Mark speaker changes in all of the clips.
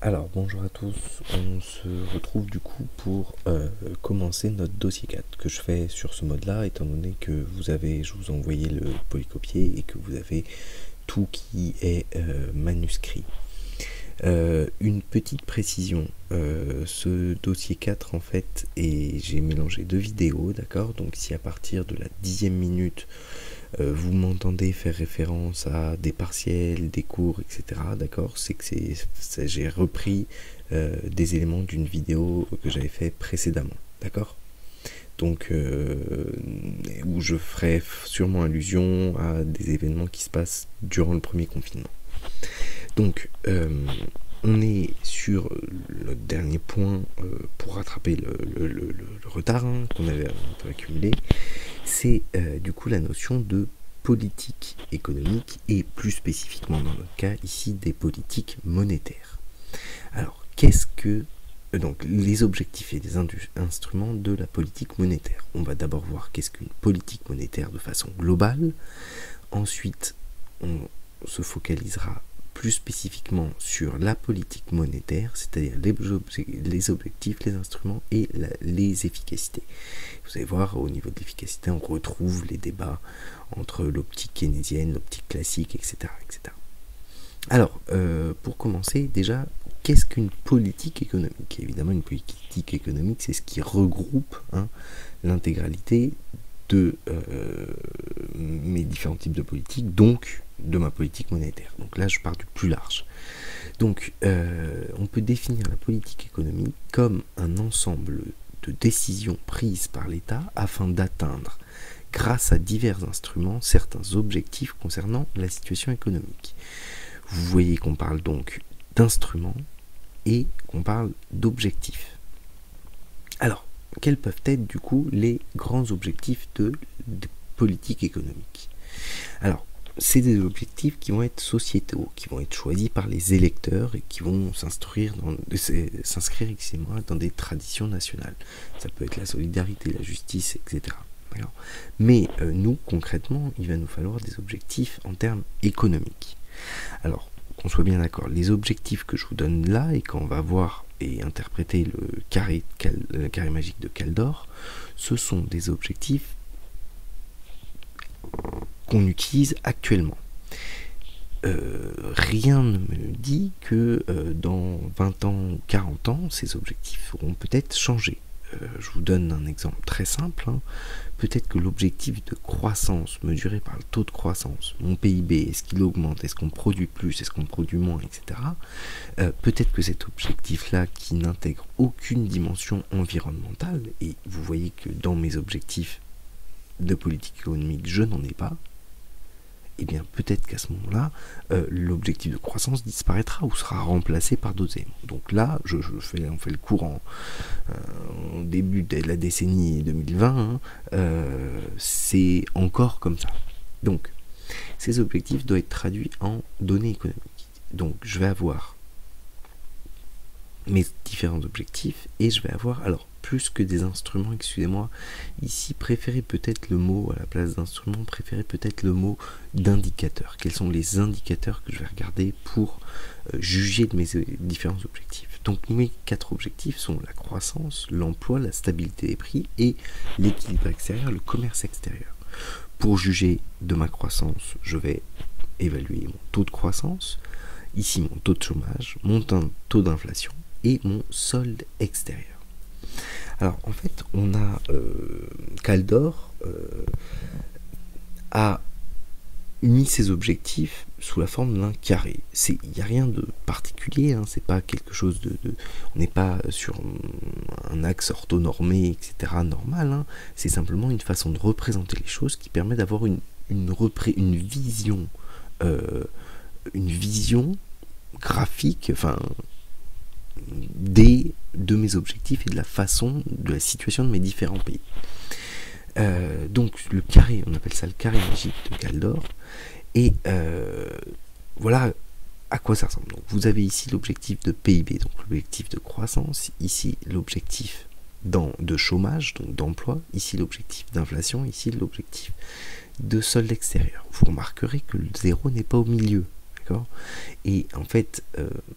Speaker 1: Alors bonjour à tous, on se retrouve du coup pour commencer notre dossier 4 que je fais sur ce mode là étant donné que je vous ai envoyé le polycopier et que vous avez tout qui est manuscrit. Une petite précision, ce dossier 4 en fait, et j'ai mélangé deux vidéos, d'accord, donc si à partir de la 10e minute vous m'entendez faire référence à des partiels, des cours, etc., d'accord, c'est que j'ai repris des éléments d'une vidéo que j'avais fait précédemment, d'accord, donc où je ferai sûrement allusion à des événements qui se passent durant le premier confinement. Donc, on est sur le dernier point pour rattraper le retard qu'on avait un peu accumulé. C'est du coup la notion de politique économique et plus spécifiquement dans notre cas ici des politiques monétaires. Alors, qu'est-ce que donc les objectifs et les instruments de la politique monétaire? On va d'abord voir qu'est-ce qu'une politique monétaire de façon globale. Ensuite, on se focalisera plus spécifiquement sur la politique monétaire, c'est-à-dire les objectifs, les instruments et les efficacités. Vous allez voir, au niveau de l'efficacité, on retrouve les débats entre l'optique keynésienne, l'optique classique, etc. etc. Alors, pour commencer, déjà, qu'est-ce qu'une politique économique? Évidemment, une politique économique, c'est ce qui regroupe l'intégralité de mes différents types de politiques, donc de ma politique monétaire. Donc là, je pars du plus large. Donc, on peut définir la politique économique comme un ensemble de décisions prises par l'État afin d'atteindre, grâce à divers instruments, certains objectifs concernant la situation économique. Vous voyez qu'on parle donc d'instruments et qu'on parle d'objectifs. Alors, quels peuvent être du coup les grands objectifs de politique économique? Alors, c'est des objectifs qui vont être sociétaux, qui vont être choisis par les électeurs et qui vont s'inscrire dans des traditions nationales. Ça peut être la solidarité, la justice, etc. Mais nous, concrètement, il va nous falloir des objectifs en termes économiques. Alors, qu'on soit bien d'accord, les objectifs que je vous donne là et qu'on va voir et interpréter le carré magique de Caldor, ce sont des objectifs qu'on utilise actuellement. Rien ne me dit que dans 20 ans ou 40 ans, ces objectifs auront peut-être changé. Je vous donne un exemple très simple. Peut-être que l'objectif de croissance mesuré par le taux de croissance, mon PIB, est-ce qu'il augmente, est-ce qu'on produit plus, est-ce qu'on produit moins, etc. Peut-être que cet objectif-là, qui n'intègre aucune dimension environnementale, et vous voyez que dans mes objectifs de politique économique, je n'en ai pas, et bien peut-être qu'à ce moment-là, l'objectif de croissance disparaîtra ou sera remplacé par d'autres éléments. Donc là, on fait le courant au début de la décennie 2020, c'est encore comme ça. Donc, ces objectifs doivent être traduits en données économiques. Donc, je vais avoir mes différents objectifs et je vais avoir, alors, plus que des instruments, excusez-moi, ici, préférez peut-être le mot, à la place d'instrument, préférez peut-être le mot d'indicateur. Quels sont les indicateurs que je vais regarder pour juger de mes différents objectifs? Donc mes 4 objectifs sont la croissance, l'emploi, la stabilité des prix et l'équilibre extérieur, le commerce extérieur. Pour juger de ma croissance, je vais évaluer mon taux de croissance, ici mon taux de chômage, mon taux d'inflation et mon solde extérieur. Alors en fait, on a Caldor a mis ses objectifs sous la forme d'un carré. Il n'y a rien de particulier, c'est pas quelque chose on n'est pas sur un axe orthonormé, etc. normal, c'est simplement une façon de représenter les choses qui permet d'avoir une vision graphique, de mes objectifs et de la façon, de la situation de mes différents pays. Donc le carré, on appelle ça le carré magique de Caldor, et voilà à quoi ça ressemble. Donc vous avez ici l'objectif de PIB, donc l'objectif de croissance, ici l'objectif de chômage, donc d'emploi, ici l'objectif d'inflation, ici l'objectif de solde extérieur. Vous remarquerez que le zéro n'est pas au milieu, d'accord? Et en fait,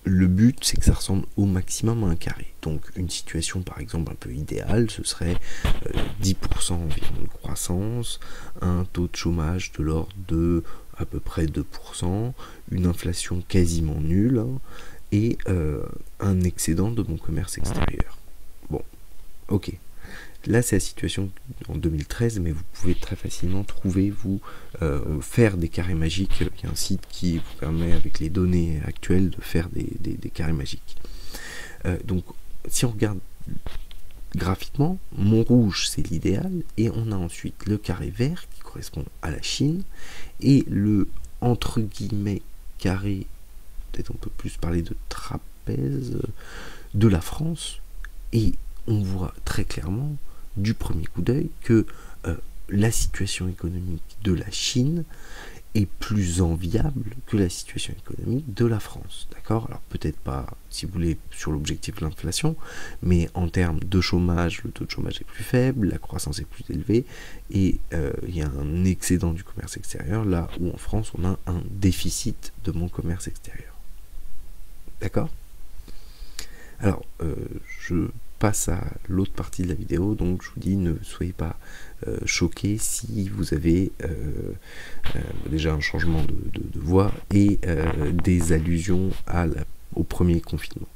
Speaker 1: le but, c'est que ça ressemble au maximum à un carré. Donc une situation par exemple un peu idéale, ce serait 10% environ de croissance, un taux de chômage de l'ordre de à peu près 2%, une inflation quasiment nulle, hein, et un excédent de mon commerce extérieur. Bon, ok. Là, c'est la situation en 2013, mais vous pouvez très facilement trouver, faire des carrés magiques. Il y a un site qui vous permet, avec les données actuelles, de faire des carrés magiques. Donc, si on regarde graphiquement, mon rouge, c'est l'idéal, et on a ensuite le carré vert, qui correspond à la Chine, et le, entre guillemets, carré, peut-être on peut plus parler de trapèze, de la France, et on voit très clairement du premier coup d'œil que la situation économique de la Chine est plus enviable que la situation économique de la France, d'accord? Alors peut-être pas, si vous voulez, sur l'objectif de l'inflation, mais en termes de chômage, le taux de chômage est plus faible, la croissance est plus élevée, et il y a un excédent du commerce extérieur, là où en France on a un déficit de mon commerce extérieur. D'accord? Alors, je passe à l'autre partie de la vidéo, donc je vous dis, ne soyez pas choqués si vous avez déjà un changement de voix et des allusions au premier confinement.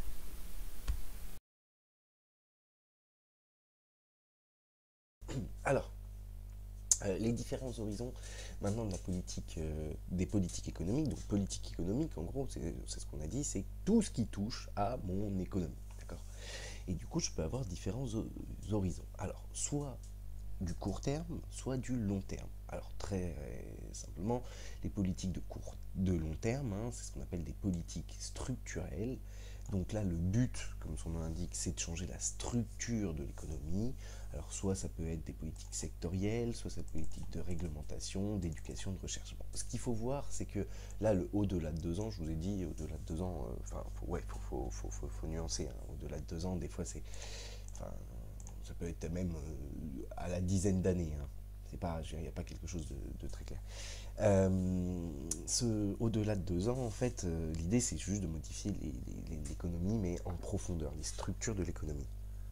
Speaker 1: Alors, les différents horizons maintenant de la politique, des politiques économiques. Donc politique économique, en gros, c'est ce qu'on a dit, c'est tout ce qui touche à mon économie. D'accord. Et du coup, je peux avoir différents horizons. Alors, soit du court terme, soit du long terme. Alors très simplement, les politiques de long terme, hein, c'est ce qu'on appelle des politiques structurelles. Donc là, le but, comme son nom l'indique, c'est de changer la structure de l'économie. Alors soit ça peut être des politiques sectorielles, soit ça peut être des politiques de réglementation, d'éducation, de recherche. Bon, ce qu'il faut voir, c'est que là, au-delà de 2 ans, je vous ai dit, au-delà de 2 ans, faut nuancer. Hein, au-delà de 2 ans, des fois, c'est... ça peut être même à la dizaine d'années. Hein. Il n'y a pas quelque chose de très clair. Au-delà de 2 ans, en fait, l'idée c'est juste de modifier l'économie, mais en profondeur, les structures de l'économie.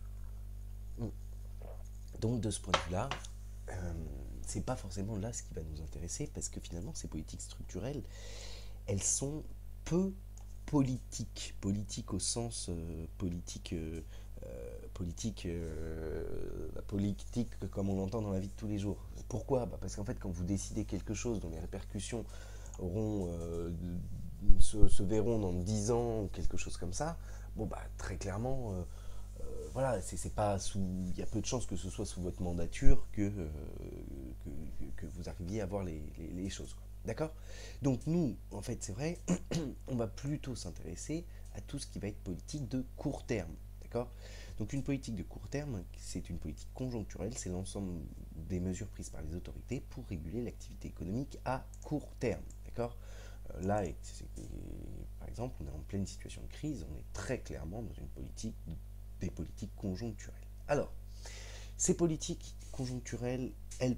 Speaker 1: Donc de ce point de vue-là, c'est pas forcément là ce qui va nous intéresser, parce que finalement ces politiques structurelles, elles sont peu politiques au sens politique comme on l'entend dans la vie de tous les jours. Pourquoi? Parce qu'en fait, quand vous décidez quelque chose dont les répercussions se verront dans 10 ans ou quelque chose comme ça, bon très clairement, voilà, c'est pas il y a peu de chances que ce soit sous votre mandature que vous arriviez à voir les choses. D'accord? Donc nous, en fait, c'est vrai, on va plutôt s'intéresser à tout ce qui va être politique de court terme. D'accord? Donc une politique de court terme, c'est une politique conjoncturelle, c'est l'ensemble des mesures prises par les autorités pour réguler l'activité économique à court terme. D'accord? Là, par exemple, on est en pleine situation de crise, on est très clairement dans des politiques conjoncturelles. Alors, ces politiques conjoncturelles,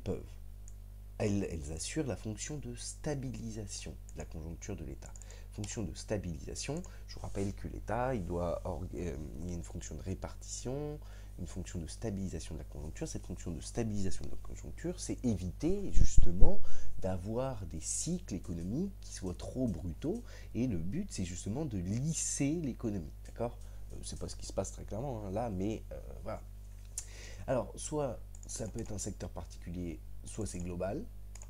Speaker 1: elles assurent la fonction de stabilisation de la conjoncture de l'État. Fonction de stabilisation, je vous rappelle que l'État, il y a une fonction de répartition, une fonction de stabilisation de la conjoncture. Cette fonction de stabilisation de la conjoncture, c'est éviter justement d'avoir des cycles économiques qui soient trop brutaux, et le but, c'est justement de lisser l'économie. D'accord? C'est pas ce qui se passe très clairement là, mais voilà. Alors, soit ça peut être un secteur particulier, soit c'est global.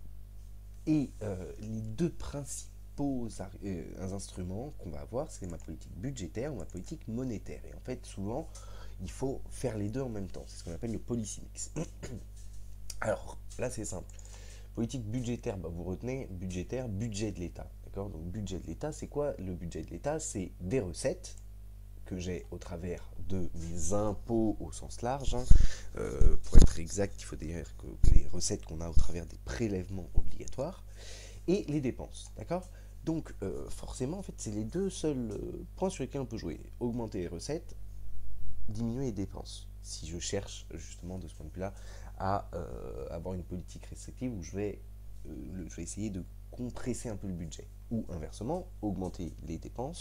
Speaker 1: Et les deux principaux instruments qu'on va avoir, c'est ma politique budgétaire ou ma politique monétaire. Et en fait, souvent, il faut faire les deux en même temps. C'est ce qu'on appelle le policy mix. Alors, là, c'est simple. Politique budgétaire, vous retenez budgétaire, budget de l'État. D'accord? Donc, budget de l'État, c'est quoi le budget de l'État? C'est des recettes que j'ai au travers de mes impôts au sens large. Hein. Pour être exact, il faut dire que les recettes qu'on a au travers des prélèvements obligatoires et les dépenses. D'accord? Donc forcément, en fait, c'est les deux seuls points sur lesquels on peut jouer. Augmenter les recettes, diminuer les dépenses. Si je cherche justement de ce point de vue-là à avoir une politique restrictive où je vais essayer de compresser un peu le budget. Ou inversement, augmenter les dépenses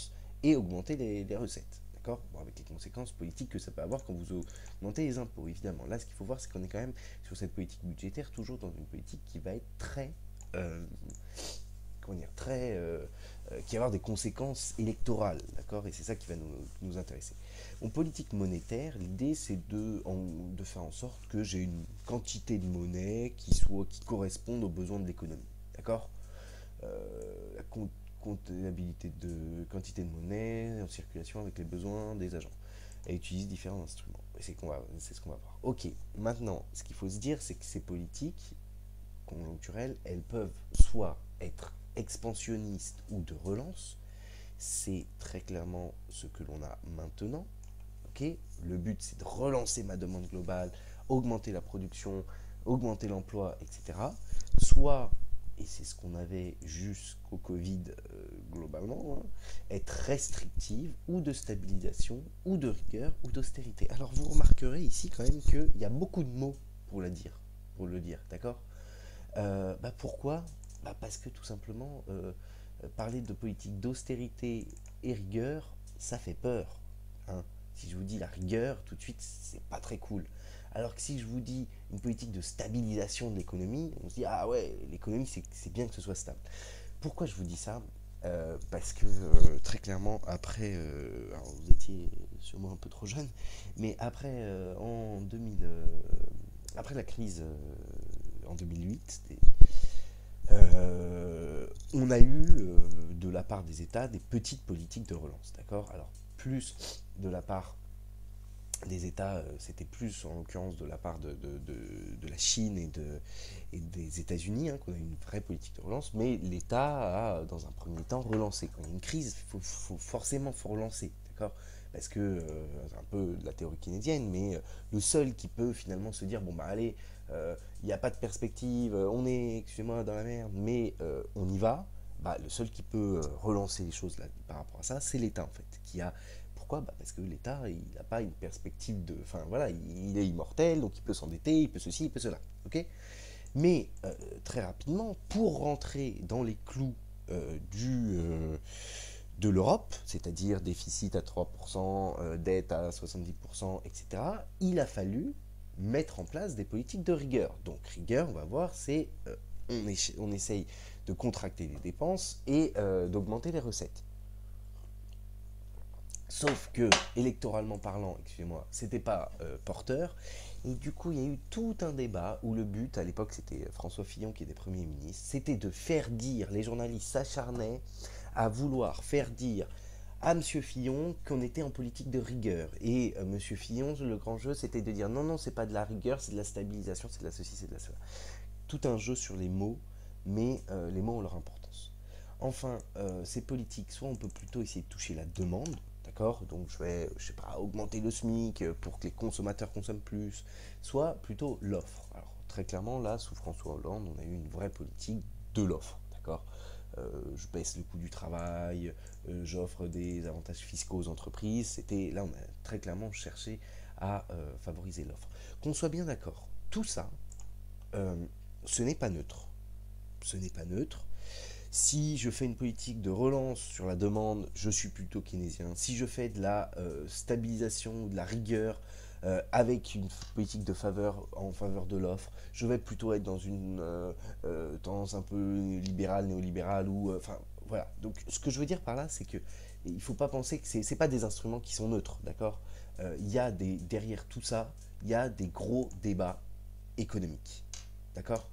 Speaker 1: et augmenter les recettes. D'accord? Bon, avec les conséquences politiques que ça peut avoir quand vous augmentez les impôts, évidemment. Là, ce qu'il faut voir, c'est qu'on est quand même sur cette politique budgétaire, toujours dans une politique qui va être très... comment dire, qui va avoir des conséquences électorales, d'accord? Et c'est ça qui va nous intéresser. En politique monétaire, l'idée c'est de faire en sorte que j'ai une quantité de monnaie qui corresponde aux besoins de l'économie, d'accord? La comptabilité de quantité de monnaie en circulation avec les besoins des agents et utilise différents instruments. Et c'est ce qu'on va voir. Ok, maintenant, ce qu'il faut se dire, c'est que ces politiques conjoncturelles, elles peuvent soit être expansionnistes ou de relance. C'est très clairement ce que l'on a maintenant. Okay, le but, c'est de relancer ma demande globale, augmenter la production, augmenter l'emploi, etc. Soit, et c'est ce qu'on avait jusqu'au Covid globalement, hein, être restrictive ou de stabilisation ou de rigueur ou d'austérité. Alors vous remarquerez ici quand même qu'il y a beaucoup de mots pour le dire, d'accord? Pourquoi? Parce que tout simplement, parler de politique d'austérité et rigueur, ça fait peur. Hein. Si je vous dis la rigueur, tout de suite, c'est pas très cool. Alors que si je vous dis une politique de stabilisation de l'économie, on se dit, ah ouais, l'économie, c'est bien que ce soit stable. Pourquoi je vous dis ça? Parce que très clairement, après, alors vous étiez sûrement un peu trop jeune, mais après, en 2000, après la crise en 2008, on a eu de la part des États des petites politiques de relance, d'accord? Alors plus de la part des États, c'était plus en l'occurrence de la part de la Chine et des États-Unis, hein, qu'on a eu une vraie politique de relance, mais l'État a, dans un premier temps, relancé. Quand il y a une crise, forcément faut relancer, d'accord? Parce que c'est un peu de la théorie keynésienne, mais le seul qui peut finalement se dire, bon bah allez, il n'y a pas de perspective, on est, excusez-moi, dans la merde, mais on y va, bah, le seul qui peut relancer les choses là, par rapport à ça, c'est l'État en fait, qui a... Pourquoi? Parce que l'État, il n'a pas une perspective de... Enfin voilà, il est immortel, donc il peut s'endetter, il peut ceci, il peut cela. Ok? Mais très rapidement, pour rentrer dans les clous de l'Europe, c'est-à-dire déficit à 3%, dette à 70%, etc., il a fallu mettre en place des politiques de rigueur. Donc rigueur, on va voir, c'est on essaye de contracter les dépenses et d'augmenter les recettes. Sauf que, électoralement parlant, excusez-moi, c'était pas porteur. Et du coup, il y a eu tout un débat où le but, à l'époque, c'était François Fillon qui était Premier ministre, c'était de faire dire, les journalistes s'acharnaient à vouloir faire dire à M. Fillon qu'on était en politique de rigueur. Et M. Fillon, le grand jeu, c'était de dire non, non, c'est pas de la rigueur, c'est de la stabilisation, c'est de la ceci, c'est de la cela. Tout un jeu sur les mots, mais les mots ont leur importance. Enfin, ces politiques, soit on peut plutôt essayer de toucher la demande, d'accord? Donc je vais, je sais pas, augmenter le SMIC pour que les consommateurs consomment plus, soit plutôt l'offre. Alors très clairement, là, sous François Hollande, on a eu une vraie politique de l'offre, d'accord? Je baisse le coût du travail, j'offre des avantages fiscaux aux entreprises. C'était là, on a très clairement cherché à favoriser l'offre. Qu'on soit bien d'accord, tout ça, euh, ce n'est pas neutre. Ce n'est pas neutre. Si je fais une politique de relance sur la demande, je suis plutôt keynésien. Si je fais de la stabilisation, de la rigueur, avec une politique de faveur en faveur de l'offre, je vais plutôt être dans une tendance un peu libérale, néolibérale, ou enfin voilà. Donc ce que je veux dire par là, c'est que il ne faut pas penser que c'est pas des instruments qui sont neutres, d'accord? Il y a derrière tout ça, il y a des gros débats économiques, d'accord?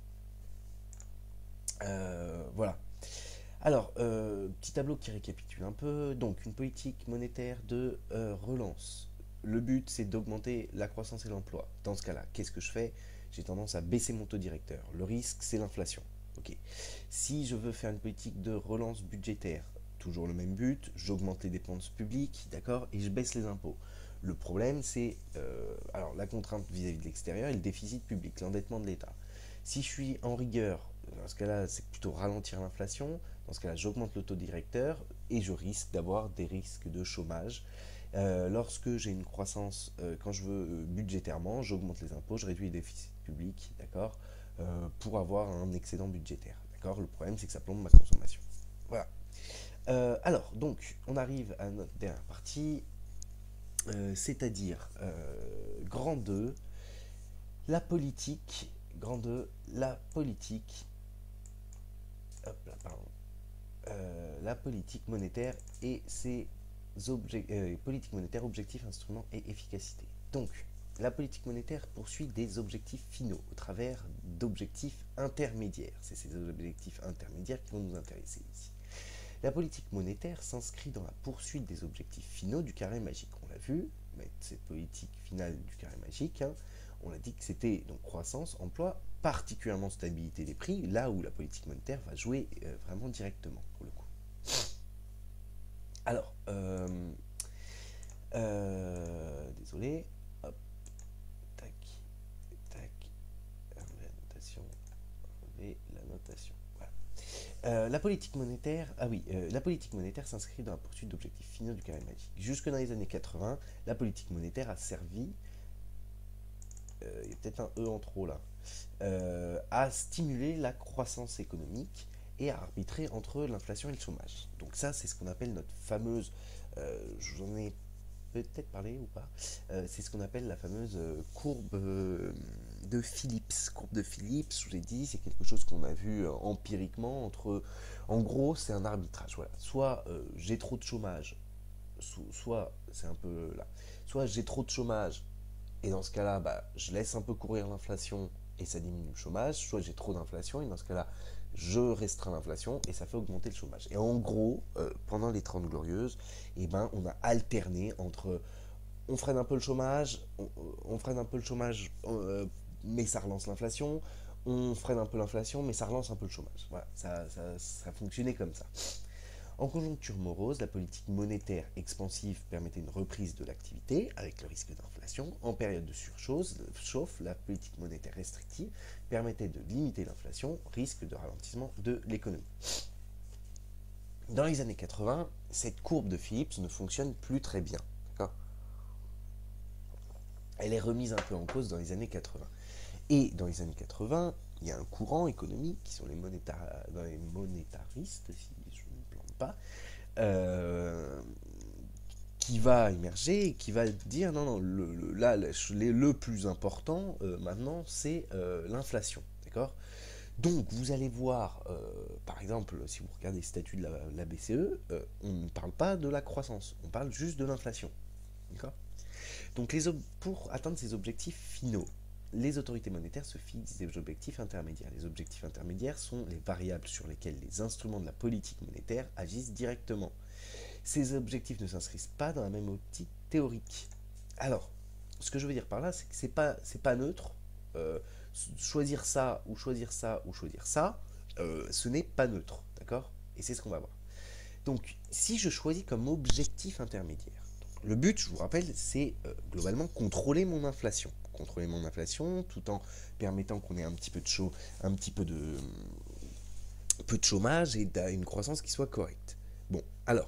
Speaker 1: Voilà. Alors, petit tableau qui récapitule un peu. Donc, une politique monétaire de relance. Le but, c'est d'augmenter la croissance et l'emploi. Dans ce cas-là, qu'est-ce que je fais? J'ai tendance à baisser mon taux directeur. Le risque, c'est l'inflation. Ok. Si je veux faire une politique de relance budgétaire, toujours le même but, j'augmente les dépenses publiques, d'accord, et je baisse les impôts. Le problème, c'est alors la contrainte vis-à-vis de l'extérieur et le déficit public, l'endettement de l'État. Si je suis en rigueur, dans ce cas-là, c'est plutôt ralentir l'inflation. Dans ce cas-là, j'augmente le taux directeur et je risque d'avoir des risques de chômage. Lorsque j'ai une croissance, quand je veux budgétairement, j'augmente les impôts, je réduis les déficits publics, d'accord, pour avoir un excédent budgétaire, d'accord. Le problème, c'est que ça plombe ma consommation. Voilà. Alors, donc, on arrive à notre dernière partie, c'est-à-dire grand 2, la politique, grand 2, la politique, hop là, pardon, la politique monétaire et ses politique monétaire, objectifs, instruments et efficacité. Donc, la politique monétaire poursuit des objectifs finaux au travers d'objectifs intermédiaires. C'est ces objectifs intermédiaires qui vont nous intéresser ici. La politique monétaire s'inscrit dans la poursuite des objectifs finaux du carré magique. On l'a vu, mais cette politique finale du carré magique, hein, on a dit que c'était donc croissance, emploi, particulièrement stabilité des prix, là où la politique monétaire va jouer vraiment directement pour le coup. Alors, désolé, hop, tac, tac, enlever la notation, enlever la notation. Voilà. La politique monétaire, la politique monétaire s'inscrit dans la poursuite d'objectifs finaux du carré magique. Jusque dans les années 80, la politique monétaire a servi, il y a peut-être un E en trop là, à stimuler la croissance économique et à arbitrer entre l'inflation et le chômage. Donc ça, c'est ce qu'on appelle notre fameuse, je vous en ai peut-être parlé ou pas, c'est ce qu'on appelle la fameuse courbe de Phillips. Courbe de Phillips, je vous l'ai dit, c'est quelque chose qu'on a vu empiriquement entre, en gros, c'est un arbitrage. Voilà. Soit j'ai trop de chômage, soit c'est un peu là, soit j'ai trop de chômage et dans ce cas-là, je laisse un peu courir l'inflation et ça diminue le chômage, soit j'ai trop d'inflation et dans ce cas-là, je restreins l'inflation et ça fait augmenter le chômage. Et en gros, pendant les 30 glorieuses, on a alterné entre on freine un peu le chômage, on freine un peu le chômage, mais ça relance l'inflation, on freine un peu l'inflation, mais ça relance un peu le chômage. Voilà, ça fonctionnait comme ça. En conjoncture morose, la politique monétaire expansive permettait une reprise de l'activité avec le risque d'inflation. En période de surchauffe, la politique monétaire restrictive permettait de limiter l'inflation, risque de ralentissement de l'économie. Dans les années 80, cette courbe de Phillips ne fonctionne plus très bien. Elle est remise un peu en cause dans les années 80. Et dans les années 80, il y a un courant économique qui sont les monétaristes, si je ne me plante pas, qui va émerger et qui va dire non, le plus important maintenant, c'est l'inflation. D'accord ? Donc, vous allez voir, par exemple, si vous regardez les statuts de la BCE, on ne parle pas de la croissance, on parle juste de l'inflation. D'accord ? Donc, pour atteindre ces objectifs finaux, les autorités monétaires se fixent des objectifs intermédiaires. Les objectifs intermédiaires sont les variables sur lesquelles les instruments de la politique monétaire agissent directement. Ces objectifs ne s'inscrivent pas dans la même optique théorique. Alors, ce que je veux dire par là, c'est que c'est pas neutre. Choisir ça ou choisir ça ou choisir ça, ce n'est pas neutre, d'accord ? Et c'est ce qu'on va voir. Donc, si je choisis comme objectif intermédiaire, le but, je vous rappelle, c'est globalement contrôler mon inflation. Contrôler mon inflation tout en permettant qu'on ait un petit peu de chômage et une croissance qui soit correcte. Bon, alors.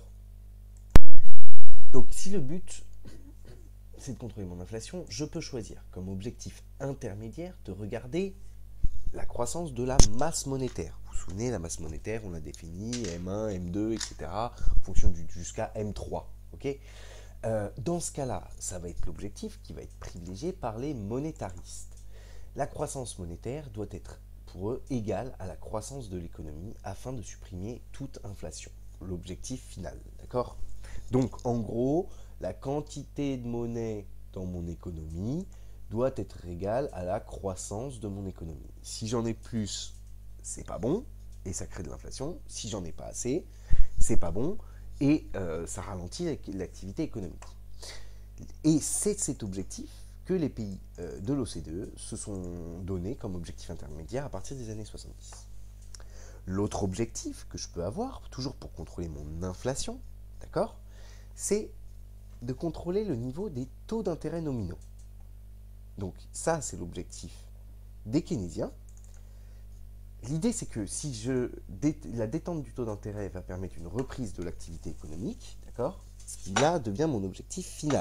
Speaker 1: Donc, si le but, c'est de contrôler mon inflation, je peux choisir comme objectif intermédiaire de regarder la croissance de la masse monétaire. Vous vous souvenez, la masse monétaire, on l'a définie, M1, M2, etc., en fonction jusqu'à M3. Ok ? Dans ce cas-là, ça va être l'objectif qui va être privilégié par les monétaristes. La croissance monétaire doit être pour eux égale à la croissance de l'économie afin de supprimer toute inflation. L'objectif final, d'accord ? Donc en gros, la quantité de monnaie dans mon économie doit être égale à la croissance de mon économie. Si j'en ai plus, c'est pas bon et ça crée de l'inflation. Si j'en ai pas assez, c'est pas bon et ça ralentit l'activité économique. Et c'est cet objectif que les pays de l'OCDE se sont donnés comme objectif intermédiaire à partir des années 70. L'autre objectif que je peux avoir, toujours pour contrôler mon inflation, d'accord, c'est de contrôler le niveau des taux d'intérêt nominaux. Donc ça, c'est l'objectif des keynésiens. L'idée, c'est que si la détente du taux d'intérêt va permettre une reprise de l'activité économique, d'accord, ce qui là devient mon objectif final.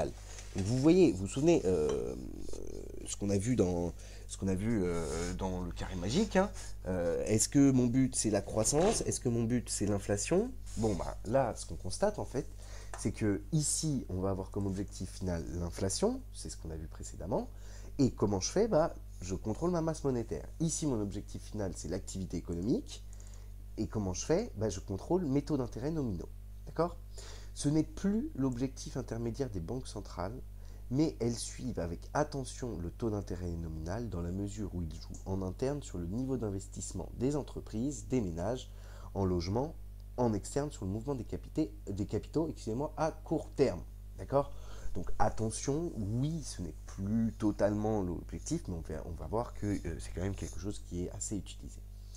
Speaker 1: Donc vous voyez, vous vous souvenez ce qu'on a vu dans dans le carré magique, hein. Est-ce que mon but c'est la croissance? Est-ce que mon but c'est l'inflation? Bon bah là, ce qu'on constate en fait, c'est que ici on va avoir comme objectif final l'inflation, c'est ce qu'on a vu précédemment. Et comment je fais? Bah je contrôle ma masse monétaire. Ici mon objectif final c'est l'activité économique. Et comment je fais? Bah je contrôle mes taux d'intérêt nominaux. D'accord? Ce n'est plus l'objectif intermédiaire des banques centrales, mais elles suivent avec attention le taux d'intérêt nominal dans la mesure où ils jouent en interne sur le niveau d'investissement des entreprises, des ménages, en logement, en externe sur le mouvement des capitaux excusez-moi, à court terme. D'accord? Donc attention, oui, ce n'est plus totalement l'objectif, mais on va voir que c'est quand même quelque chose qui est assez utilisé.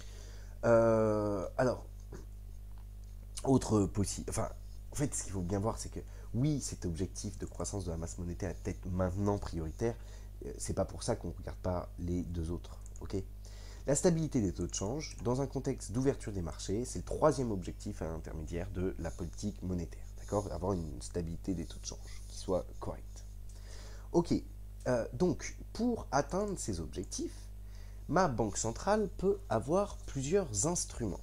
Speaker 1: Alors, autre possible. Enfin, en fait, ce qu'il faut bien voir, c'est que oui, cet objectif de croissance de la masse monétaire est peut-être maintenant prioritaire. C'est pas pour ça qu'on ne regarde pas les deux autres. Ok. La stabilité des taux de change, dans un contexte d'ouverture des marchés, c'est le troisième objectif à l'intermédiaire de la politique monétaire. D'accord? Avoir une stabilité des taux de change qui soit correcte. Ok. Donc, pour atteindre ces objectifs, ma banque centrale peut avoir plusieurs instruments.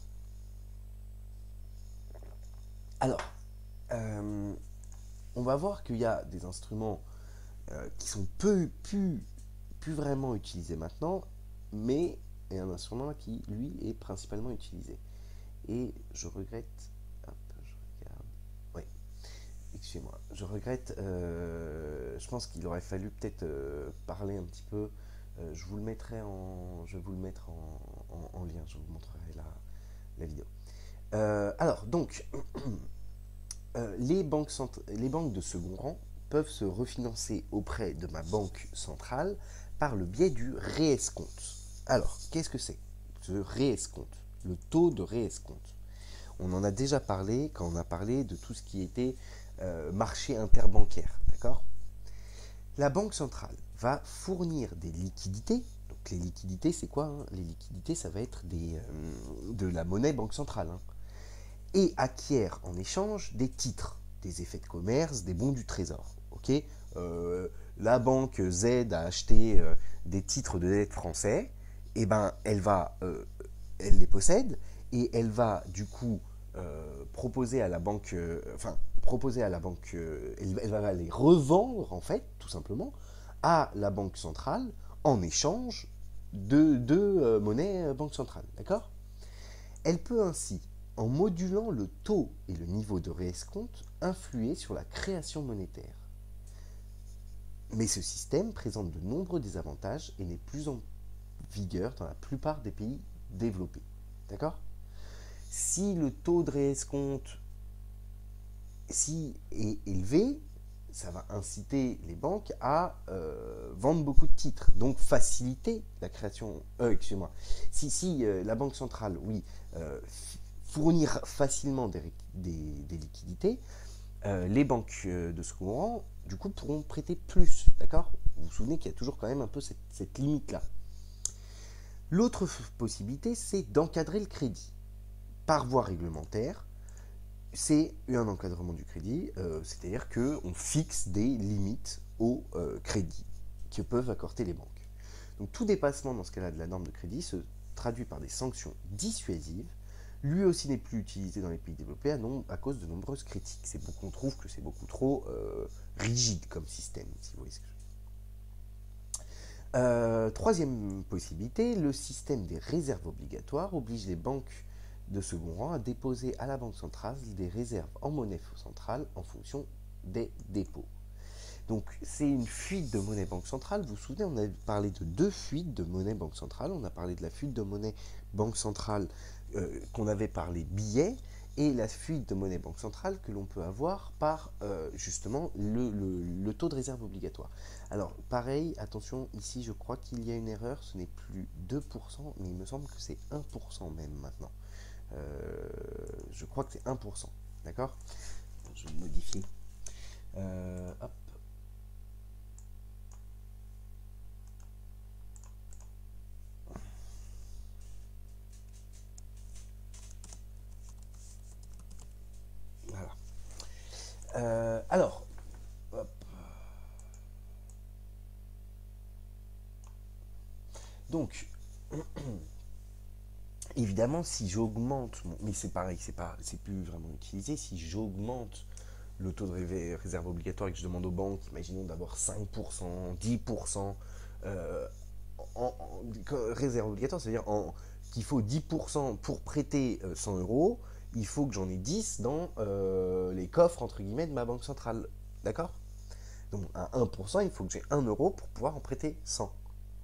Speaker 1: Alors, euh, on va voir qu'il y a des instruments qui sont plus vraiment utilisés maintenant, mais il y a un instrument qui, lui, est principalement utilisé. Et je regrette... Hop, je regarde... Oui, excusez-moi. Je regrette... je pense qu'il aurait fallu peut-être parler un petit peu. Je vous le mettrai en... Je vais vous le mettre en lien. Je vous montrerai la vidéo. Alors, donc... les banques de second rang peuvent se refinancer auprès de ma banque centrale par le biais du réescompte. Alors, qu'est-ce que c'est? Ce réescompte, le taux de réescompte. On en a déjà parlé quand on a parlé de tout ce qui était marché interbancaire, d'accord? La banque centrale va fournir des liquidités. Donc les liquidités, c'est quoi, hein? Les liquidités, ça va être de la monnaie banque centrale, hein, et acquiert en échange des titres, des effets de commerce, des bons du trésor. Ok. La banque Z a acheté des titres de dette français, et ben elle les possède et elle va du coup proposer à la banque, elle va les revendre en fait tout simplement à la banque centrale en échange de monnaie banque centrale, d'accord? Elle peut ainsi, en modulant le taux et le niveau de réescompte, influer sur la création monétaire. Mais ce système présente de nombreux désavantages et n'est plus en vigueur dans la plupart des pays développés. D'accord? Si le taux de réescompte est élevé, ça va inciter les banques à vendre beaucoup de titres, donc faciliter la création. Excusez-moi. Si la banque centrale, oui, fournir facilement des liquidités, les banques de second rang, du coup, pourront prêter plus, d'accord? Vous vous souvenez qu'il y a toujours quand même un peu cette limite-là. L'autre possibilité, c'est d'encadrer le crédit par voie réglementaire. C'est un encadrement du crédit, c'est-à-dire qu'on fixe des limites au crédit que peuvent accorder les banques. Donc tout dépassement dans ce cas-là de la norme de crédit se traduit par des sanctions dissuasives. Lui aussi n'est plus utilisé dans les pays développés à cause de nombreuses critiques. On trouve que c'est beaucoup trop rigide comme système, si vous voyez ce que je veux dire. Troisième possibilité, le système des réserves obligatoires oblige les banques de second rang à déposer à la banque centrale des réserves en monnaie centrale en fonction des dépôts. Donc c'est une fuite de monnaie banque centrale. Vous vous souvenez, on a parlé de deux fuites de monnaie banque centrale. On a parlé de la fuite de monnaie banque centrale qu'on avait par les billets et la fuite de monnaie banque centrale que l'on peut avoir par justement le taux de réserve obligatoire. Alors pareil, attention, ici je crois qu'il y a une erreur, ce n'est plus 2%, mais il me semble que c'est 1% même maintenant. Je crois que c'est 1%, d'accord? Je vais modifier. Hop. Voilà. Alors, hop. évidemment, si j'augmente, mais c'est pareil, c'est plus vraiment utilisé, si j'augmente le taux de réserve obligatoire et que je demande aux banques, imaginons d'avoir 5%, 10%, réserve obligatoire, c'est-à-dire qu'il faut 10% pour prêter 100 euros, il faut que j'en ai 10 dans les coffres, entre guillemets, de ma banque centrale. D'accord? Donc à 1%, il faut que j'ai 1 euro pour pouvoir en prêter 100.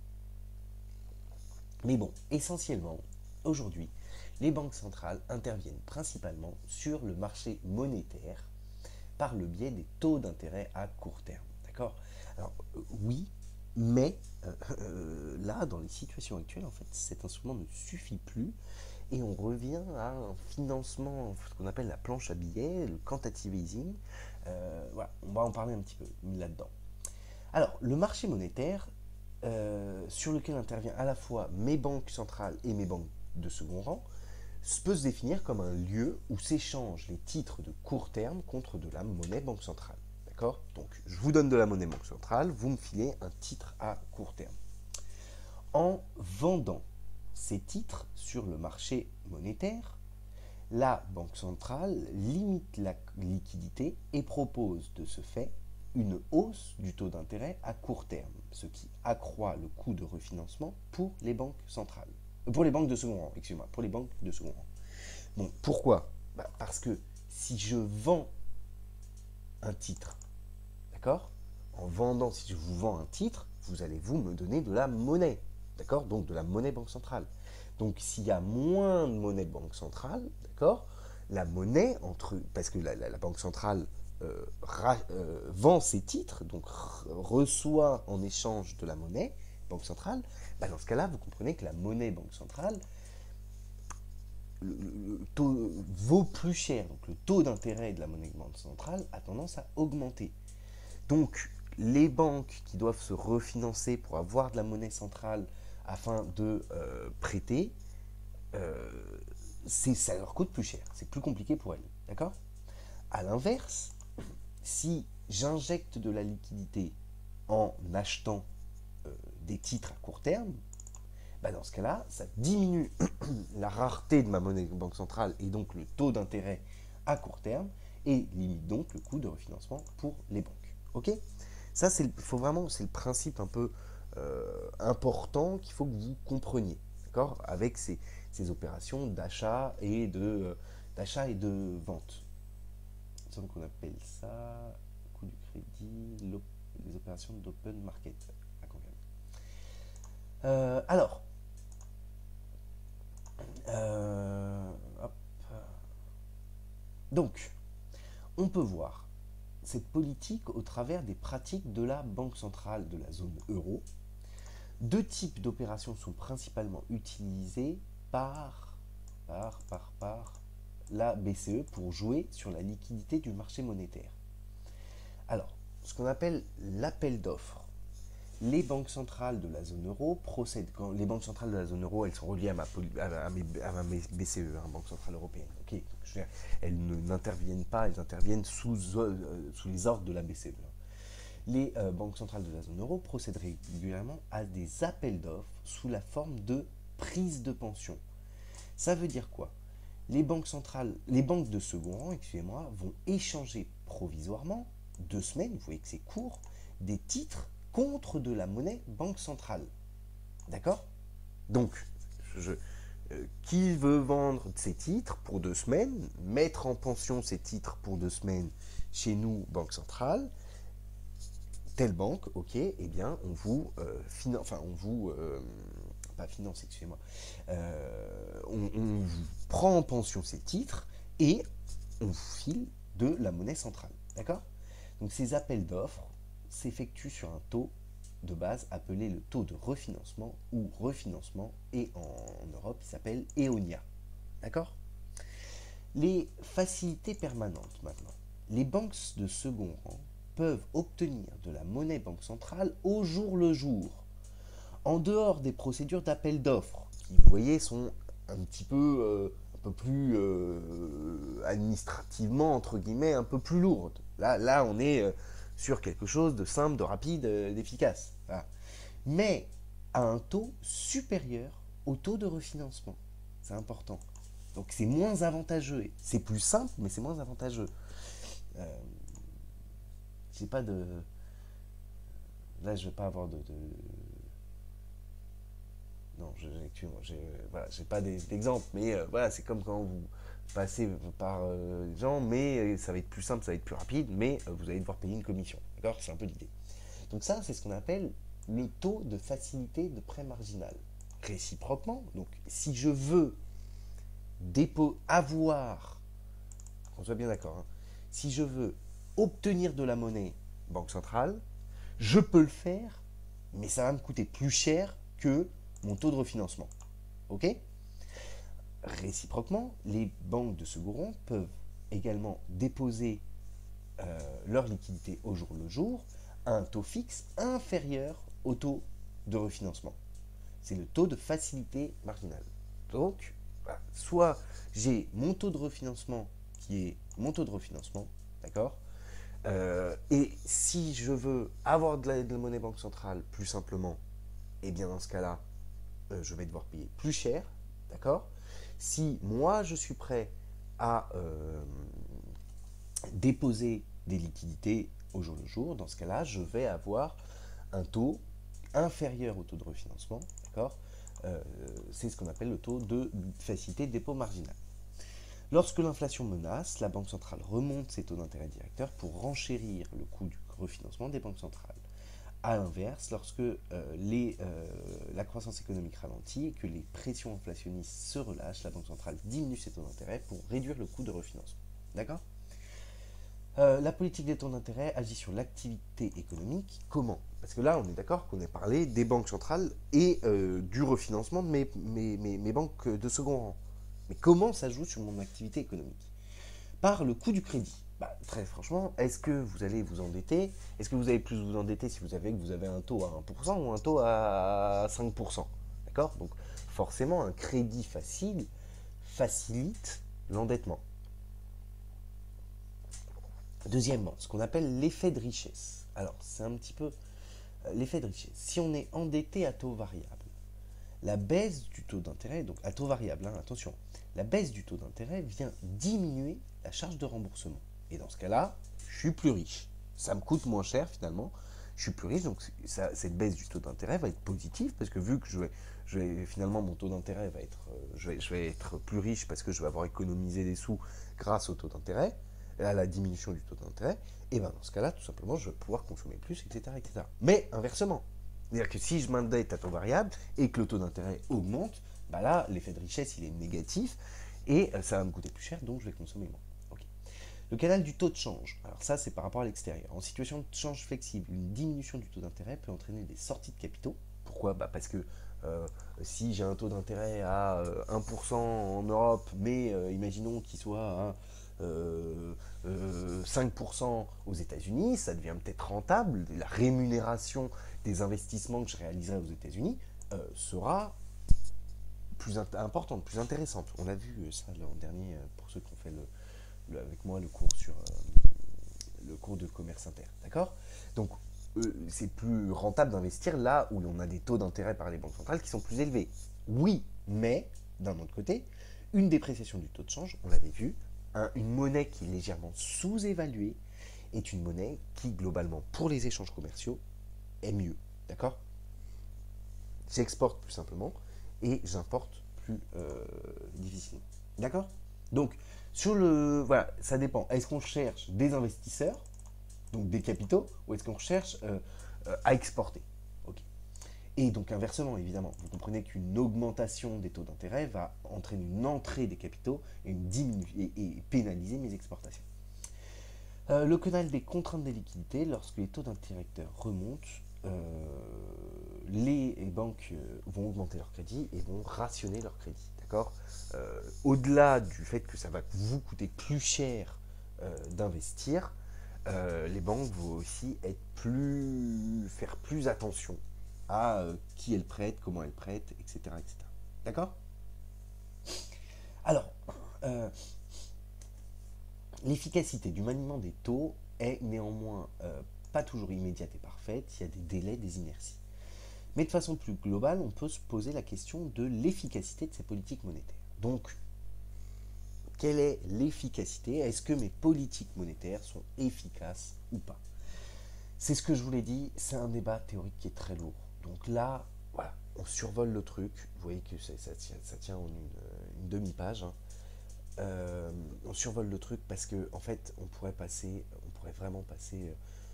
Speaker 1: Mais bon, essentiellement, aujourd'hui, les banques centrales interviennent principalement sur le marché monétaire par le biais des taux d'intérêt à court terme. D'accord? Alors, oui, mais là, dans les situations actuelles, en fait, cet instrument ne suffit plus et on revient à un financement, ce qu'on appelle la planche à billets, le quantitative easing. Voilà, on va en parler un petit peu là-dedans. Alors, le marché monétaire, sur lequel intervient à la fois mes banques centrales et mes banques de second rang, peut se définir comme un lieu où s'échangent les titres de court terme contre de la monnaie banque centrale. D'accord? Donc, je vous donne de la monnaie banque centrale, vous me filez un titre à court terme. En vendant ces titres sur le marché monétaire, la banque centrale limite la liquidité et propose de ce fait une hausse du taux d'intérêt à court terme, ce qui accroît le coût de refinancement pour les banques centrales. Pour les banques de second rang, excusez-moi, pour les banques de second rang. Bon, pourquoi? Parce que si je vends un titre, d'accord? En vendant, si je vous vends un titre, vous allez vous me donner de la monnaie, d'accord? Donc de la monnaie banque centrale. Donc s'il y a moins de monnaie de banque centrale, d'accord? La monnaie, parce que la banque centrale vend ses titres, donc reçoit en échange de la monnaie banque centrale, dans ce cas-là, vous comprenez que la monnaie banque centrale le taux vaut plus cher, donc le taux d'intérêt de la monnaie banque centrale a tendance à augmenter. Donc les banques qui doivent se refinancer pour avoir de la monnaie centrale afin de prêter, ça leur coûte plus cher, c'est plus compliqué pour elles, d'accord? À l'inverse, si j'injecte de la liquidité en achetant des titres à court terme, dans ce cas-là, ça diminue la rareté de ma monnaie banque centrale et donc le taux d'intérêt à court terme et limite donc le coût de refinancement pour les banques. Ok? Ça, c'est le principe un peu important qu'il faut que vous compreniez, d'accord? Avec ces opérations d'achat et de vente. Il semble qu'on appelle ça coût du crédit, les opérations d'open market. Alors, hop. Donc, on peut voir cette politique au travers des pratiques de la Banque centrale de la zone euro. Deux types d'opérations sont principalement utilisés par la BCE pour jouer sur la liquidité du marché monétaire. Alors, ce qu'on appelle l'appel d'offres. Les banques centrales de la zone euro procèdent, quand les banques centrales de la zone euro, elles sont reliées à ma BCE, Banque centrale européenne. Okay, elles n'interviennent pas, elles interviennent sous les ordres de la BCE. Les banques centrales de la zone euro procèdent régulièrement à des appels d'offres sous la forme de prise de pension. Ça veut dire quoi? Les banques de second rang, excusez-moi, vont échanger provisoirement, 2 semaines, vous voyez que c'est court, des titres contre de la monnaie banque centrale. D'accord? Donc, qui veut vendre ses titres pour 2 semaines, mettre en pension ses titres pour 2 semaines chez nous, banque centrale, telle banque, ok, eh bien, on vous on vous prend en pension ces titres et on vous file de la monnaie centrale. D'accord? Donc, ces appels d'offres s'effectue sur un taux de base appelé le taux de refinancement ou refinancement et en Europe il s'appelle EONIA. D'accord? Les facilités permanentes maintenant. Les banques de second rang peuvent obtenir de la monnaie banque centrale au jour le jour, en dehors des procédures d'appel d'offres, qui vous voyez sont un peu plus administrativement entre guillemets un peu plus lourdes. Là on est sur quelque chose de simple, de rapide, d'efficace. Voilà. Mais à un taux supérieur au taux de refinancement. c'est important. Donc c'est moins avantageux. C'est plus simple, mais c'est moins avantageux. J'ai pas de... Là, je vais pas avoir de... Non, voilà, j'ai pas d'exemple, mais voilà, c'est comme quand vous passez par des gens, mais ça va être plus simple, ça va être plus rapide, mais vous allez devoir payer une commission. D'accord? C'est un peu l'idée. Donc ça, c'est ce qu'on appelle le taux de facilité de prêt marginal. Réciproquement, donc si je veux avoir, on soit bien d'accord, hein, si je veux obtenir de la monnaie banque centrale, je peux le faire, mais ça va me coûter plus cher que mon taux de refinancement. Ok? Réciproquement, les banques de second rang peuvent également déposer leur liquidité au jour le jour à un taux fixe inférieur au taux de refinancement. C'est le taux de facilité marginale. Donc, voilà, soit j'ai mon taux de refinancement qui est mon taux de refinancement, d'accord, et si je veux avoir de la monnaie banque centrale plus simplement, et bien dans ce cas-là, je vais devoir payer plus cher, d'accord. Si moi je suis prêt à déposer des liquidités au jour le jour, dans ce cas-là, je vais avoir un taux inférieur au taux de refinancement, d'accord. C'est ce qu'on appelle le taux de facilité de dépôt marginal. Lorsque l'inflation menace, la Banque centrale remonte ses taux d'intérêt directeurs pour renchérir le coût du refinancement des banques centrales. A l'inverse, lorsque la croissance économique ralentit et que les pressions inflationnistes se relâchent, la Banque centrale diminue ses taux d'intérêt pour réduire le coût de refinancement. D'accord? La politique des taux d'intérêt agit sur l'activité économique. Comment? Parce que là, on est d'accord qu'on a parlé des banques centrales et du refinancement de mes banques de second rang. Mais comment ça joue sur mon activité économique? Par le coût du crédit. Bah, très franchement, est-ce que vous allez vous endetter? Est-ce que vous allez plus vous endetter si vous savez que vous avez un taux à 1% ou un taux à 5%? D'accord? Donc forcément, un crédit facile facilite l'endettement. Deuxièmement, ce qu'on appelle l'effet de richesse. Alors, c'est un petit peu l'effet de richesse. Si on est endetté à taux variable, la baisse du taux d'intérêt, donc à taux variable, hein, attention, la baisse du taux d'intérêt vient diminuer la charge de remboursement. Et dans ce cas-là, je suis plus riche. Ça me coûte moins cher finalement. Je suis plus riche, donc cette baisse du taux d'intérêt va être positive parce que vu que finalement mon taux d'intérêt va être, je vais être plus riche parce que je vais avoir économisé des sous grâce au taux d'intérêt, à la diminution du taux d'intérêt, et bien dans ce cas-là, tout simplement, je vais pouvoir consommer plus, etc., etc. Mais inversement, c'est-à-dire que si je m'endette à taux variable et que le taux d'intérêt augmente, bah là, l'effet de richesse, il est négatif et ça va me coûter plus cher, donc je vais consommer moins. Okay. Le canal du taux de change. Alors ça, c'est par rapport à l'extérieur. En situation de change flexible, une diminution du taux d'intérêt peut entraîner des sorties de capitaux. Pourquoi? Bah parce que si j'ai un taux d'intérêt à 1% en Europe, mais imaginons qu'il soit à 5% aux États-Unis, ça devient peut-être rentable. La rémunération des investissements que je réaliserai aux États-Unis sera plus importante, plus intéressante. On a vu ça l'an dernier pour ceux qui ont fait avec moi le cours sur le cours de commerce inter. D'accord? Donc c'est plus rentable d'investir là où on a des taux d'intérêt par les banques centrales qui sont plus élevés. Oui, mais d'un autre côté, une dépréciation du taux de change, on l'avait vu, une monnaie qui est légèrement sous-évaluée est une monnaie qui, globalement, pour les échanges commerciaux, est mieux. D'accord? J'exporte plus simplement et j'importe plus difficilement. D'accord? Donc, voilà, ça dépend. Est-ce qu'on cherche des investisseurs, donc des capitaux, ou est-ce qu'on cherche à exporter? Ok. Et donc inversement, évidemment, vous comprenez qu'une augmentation des taux d'intérêt va entraîner une entrée des capitaux et, et pénaliser mes exportations. Le canal des contraintes des liquidités, lorsque les taux d'intérêt remontent, les banques vont augmenter leur crédit et vont rationner leur crédit. D'accord? Au-delà du fait que ça va vous coûter plus cher d'investir, les banques vont aussi faire plus attention à qui elles prêtent, comment elles prêtent, etc. etc. D'accord? Alors, l'efficacité du maniement des taux est néanmoins pas toujours immédiate et parfaite, il y a des délais, des inerties. Mais de façon plus globale, on peut se poser la question de l'efficacité de ces politiques monétaires. Donc, quelle est l'efficacité? Est-ce que mes politiques monétaires sont efficaces ou pas? C'est ce que je vous l'ai dit, c'est un débat théorique qui est très lourd. Donc là, voilà, on survole le truc. Vous voyez que ça tient en une demi-page, hein. On survole le truc parce que en fait, on pourrait vraiment passer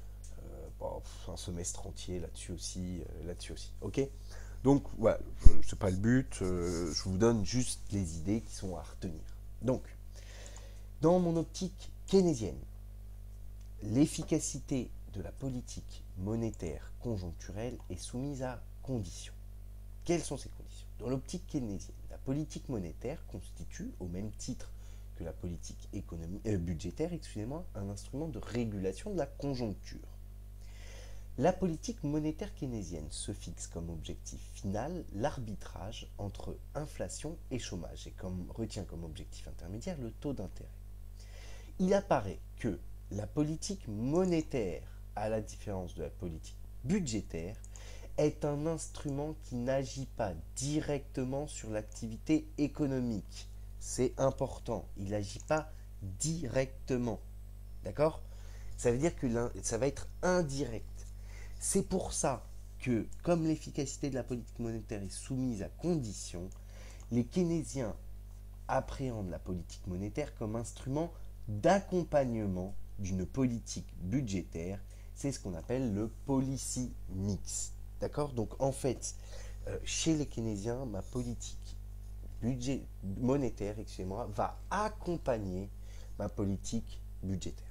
Speaker 1: un semestre entier là-dessus aussi, Ok. Donc voilà, c'est pas le but. Je vous donne juste les idées qui sont à retenir. Donc, dans mon optique keynésienne, l'efficacité de la politique monétaire conjoncturelle est soumise à conditions. Quelles sont ces conditions? Dans l'optique keynésienne, la politique monétaire constitue, au même titre que la politique budgétaire, un instrument de régulation de la conjoncture. La politique monétaire keynésienne se fixe comme objectif final l'arbitrage entre inflation et chômage et retient comme objectif intermédiaire le taux d'intérêt. Il apparaît que la politique monétaire, à la différence de la politique budgétaire, est un instrument qui n'agit pas directement sur l'activité économique. C'est important, il n'agit pas directement. D'accord? Ça veut dire que ça va être indirect. C'est pour ça que, comme l'efficacité de la politique monétaire est soumise à conditions, les keynésiens appréhendent la politique monétaire comme instrument d'accompagnement d'une politique budgétaire. C'est ce qu'on appelle le policy mix. D'accord? Donc en fait, chez les keynésiens, ma politique monétaire, va accompagner ma politique budgétaire.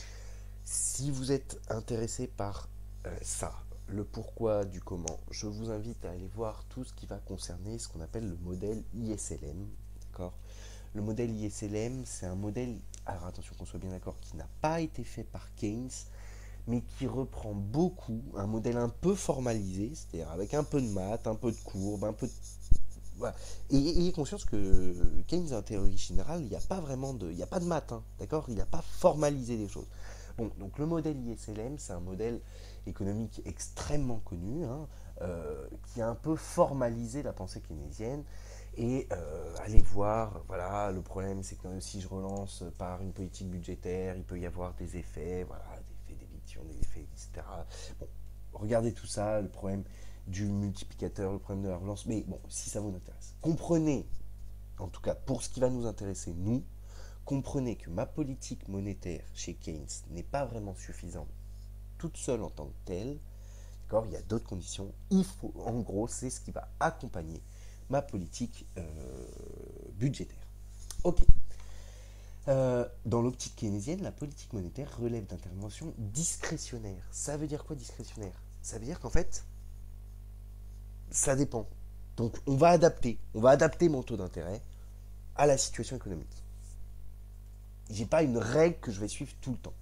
Speaker 1: Si vous êtes intéressé par ça, le pourquoi du comment, je vous invite à aller voir tout ce qui va concerner ce qu'on appelle le modèle ISLM. D'accord? Le modèle ISLM, c'est un modèle, alors attention qu'on soit bien d'accord, qui n'a pas été fait par Keynes, mais qui reprend beaucoup un modèle un peu formalisé, c'est-à-dire avec un peu de maths, un peu de courbes, un peu de... Voilà. Et ayez conscience que Keynes, en théorie générale, il n'y a pas vraiment de... Il n'y a pas de maths, hein, d'accord? Il n'a pas formalisé les choses. Bon, donc le modèle ISLM, c'est un modèle économique extrêmement connu, hein, qui a un peu formalisé la pensée keynésienne. Et allez voir, voilà, le problème c'est que si je relance par une politique budgétaire, il peut y avoir des effets, voilà, des effets d'éviction, des effets, etc. Bon, regardez tout ça, le problème du multiplicateur, le problème de la relance, mais bon, si ça vous intéresse. Comprenez, en tout cas pour ce qui va nous intéresser, nous, comprenez que ma politique monétaire chez Keynes n'est pas vraiment suffisante toute seule en tant que telle. D'accord, il y a d'autres conditions. Il faut, en gros, c'est ce qui va accompagner ma politique budgétaire. Ok. Dans l'optique keynésienne, la politique monétaire relève d'interventions discrétionnaires. Ça veut dire quoi discrétionnaire? Ça veut dire qu'en fait, ça dépend. Donc on va adapter mon taux d'intérêt à la situation économique. J'ai pas une règle que je vais suivre tout le temps.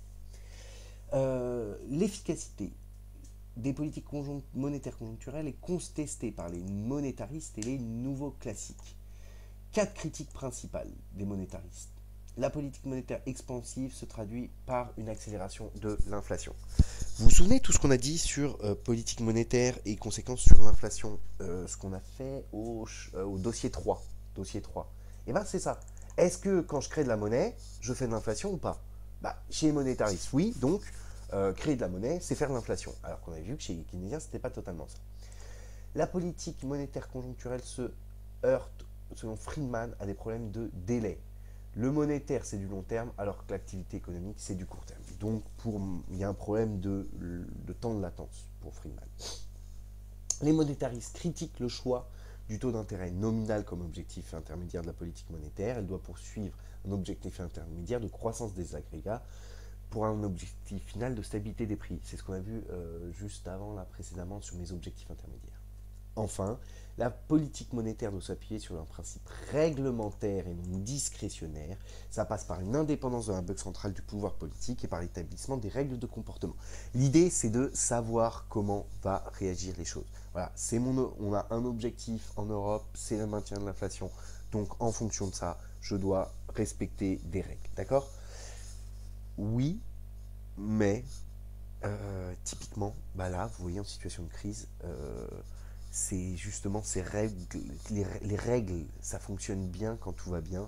Speaker 1: L'efficacité des politiques monétaires conjoncturelles est contestée par les monétaristes et les nouveaux classiques. 4 critiques principales des monétaristes. La politique monétaire expansive se traduit par une accélération de l'inflation. Vous vous souvenez tout ce qu'on a dit sur politique monétaire et conséquences sur l'inflation, ce qu'on a fait au dossier 3. Dossier 3. Et bien c'est ça. Est-ce que quand je crée de la monnaie, je fais de l'inflation ou pas? Chez les monétaristes, oui. Donc, créer de la monnaie, c'est faire de l'inflation. Alors qu'on avait vu que chez les keynésiens, ce n'était pas totalement ça. La politique monétaire conjoncturelle se heurte, selon Friedman, à des problèmes de délai. Le monétaire, c'est du long terme, alors que l'activité économique, c'est du court terme. Donc, il y a un problème de temps de latence pour Friedman. Les monétaristes critiquent le choix du taux d'intérêt nominal comme objectif intermédiaire de la politique monétaire. Elle doit poursuivre un objectif intermédiaire de croissance des agrégats pour un objectif final de stabilité des prix. C'est ce qu'on a vu juste avant, là, précédemment, sur mes objectifs intermédiaires. Enfin, la politique monétaire doit s'appuyer sur un principe réglementaire et non discrétionnaire. Ça passe par une indépendance de la banque centrale du pouvoir politique et par l'établissement des règles de comportement. L'idée, c'est de savoir comment va réagir les choses. Voilà, on a un objectif en Europe, c'est le maintien de l'inflation. Donc, en fonction de ça, je dois respecter des règles. D'accord? Oui, mais typiquement, là, vous voyez, en situation de crise, c'est justement ces règles, les règles, ça fonctionne bien quand tout va bien.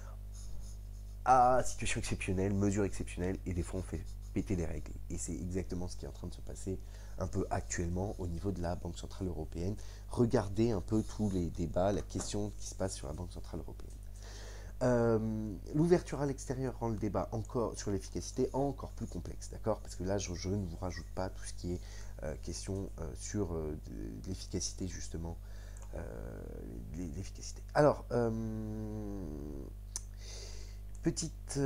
Speaker 1: À situation exceptionnelle, mesure exceptionnelle, et des fois on fait péter les règles. Et c'est exactement ce qui est en train de se passer un peu actuellement au niveau de la Banque Centrale Européenne. Regardez un peu tous les débats, la question qui se passe sur la Banque Centrale Européenne. L'ouverture à l'extérieur rend le débat encore sur l'efficacité encore plus complexe, d'accord? Parce que là, je ne vous rajoute pas tout ce qui est question sur l'efficacité, justement. L'efficacité. Alors, petite...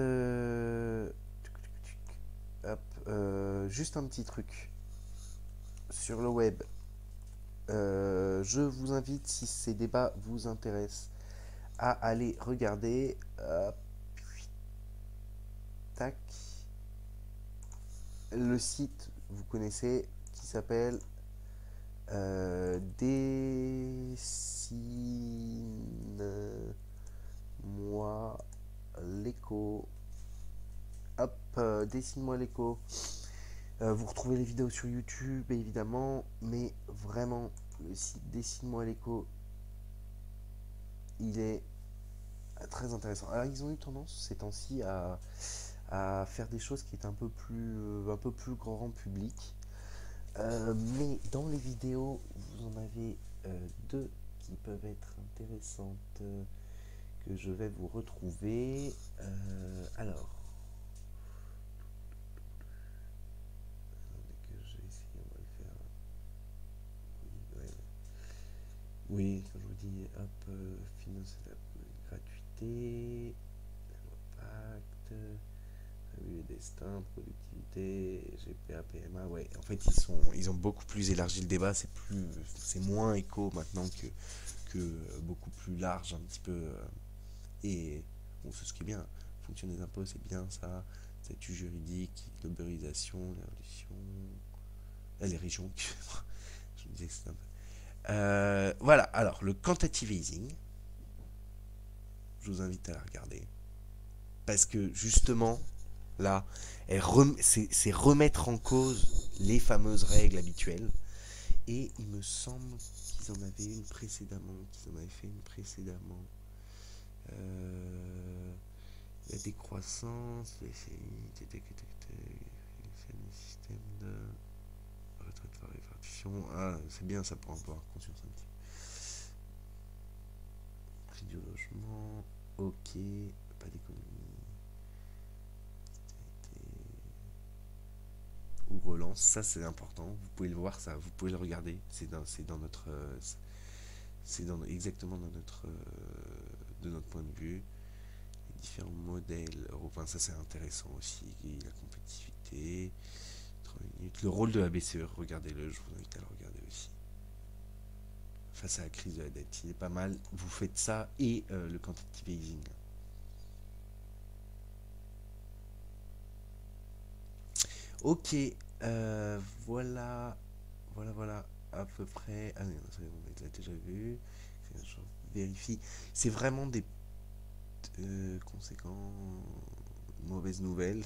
Speaker 1: hop, juste un petit truc. Sur le web, je vous invite, si ces débats vous intéressent, à aller regarder. Tac. Le site, vous connaissez, qui s'appelle Dessine-moi l'écho. Hop, Dessine-moi l'écho. Vous retrouvez les vidéos sur YouTube, évidemment, mais vraiment, le site Dessine-moi l'écho, il est très intéressant. Alors, ils ont eu tendance ces temps-ci à faire des choses qui étaient un peu plus grand public. Mais dans les vidéos, vous en avez deux qui peuvent être intéressantes que je vais vous retrouver. Alors, que j'ai essayé, on va le faire. Oui, ouais. Oui, comme je vous dis, hop, financer la gratuité, impact, le destin, productivité, GPA, PMA, ouais. En fait, ils ont beaucoup plus élargi le débat. C'est moins éco maintenant que beaucoup plus large un petit peu. Et bon, c'est ce qui est bien. Fonction des impôts, c'est bien ça. Statut juridique, globalisation, les révolutions, les régions. Je me disais que c'était un peu. Voilà. Alors, le quantitative easing, je vous invite à la regarder parce que justement là, c'est remettre en cause les fameuses règles habituelles. Et il me semble qu'ils en avaient une précédemment, la décroissance, le système de retraite par répartition. Ah, c'est bien ça pour avoir conscience un petit peu. Prix du logement, ok, pas d'économie. Ou relance, ça c'est important, vous pouvez le voir, ça, vous pouvez le regarder, c'est dans notre exactement dans de notre point de vue. Les différents modèles européens, ça c'est intéressant aussi, la compétitivité, 30 minutes, le rôle de la BCE, regardez-le, je vous invite à le regarder aussi. Face à la crise de la dette, il est pas mal, vous faites ça et le quantitative easing. Ok, voilà à peu près. Ah non, on l'a déjà vu. Je vérifie. C'est vraiment des conséquents, mauvaises nouvelles.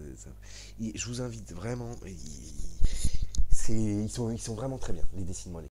Speaker 1: Je vous invite vraiment. Ils sont vraiment très bien, les dessins.